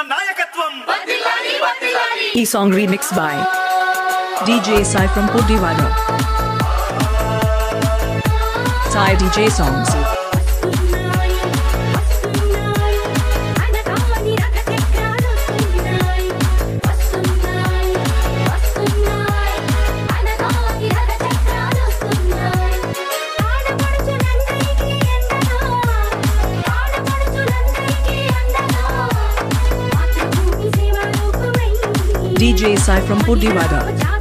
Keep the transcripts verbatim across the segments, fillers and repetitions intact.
E song remixed by D J Sai from Pudiwada. Sai D J songs. D J Sai from Pudiwada.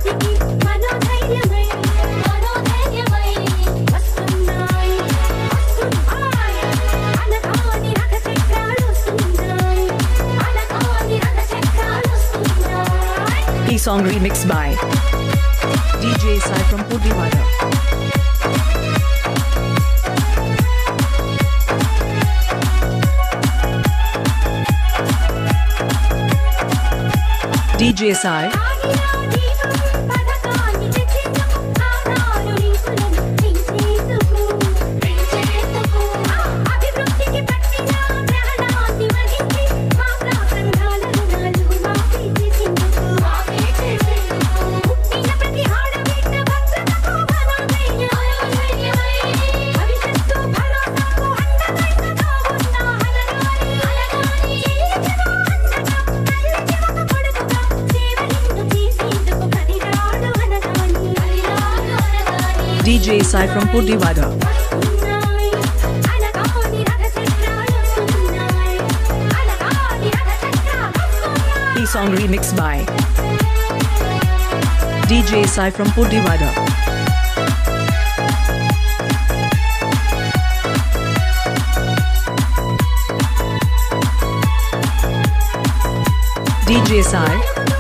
E song remixed by D J Sai from Pudiwada. D J Sai. D J Sai from Pudiwada. E song remixed by D J Sai from Pudiwada. D J Sai.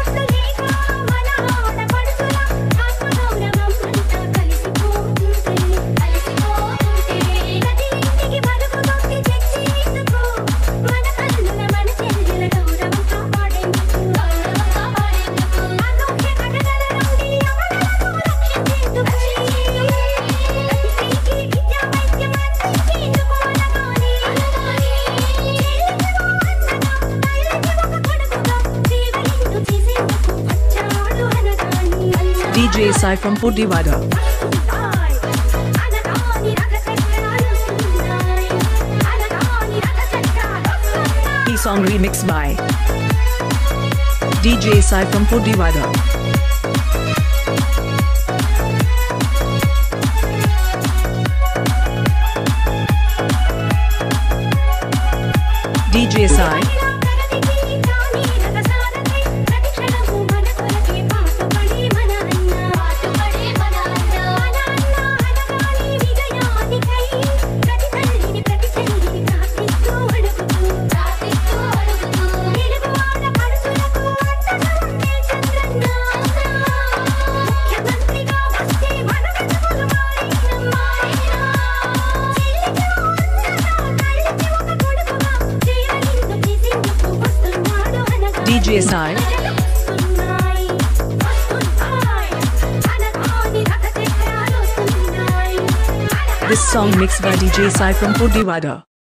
D J Sai from Pudiwada. E song remixed by D J Sai from Pudiwada. D J Sai. D J Sai. This song mixed by D J Sai from Pudiwada.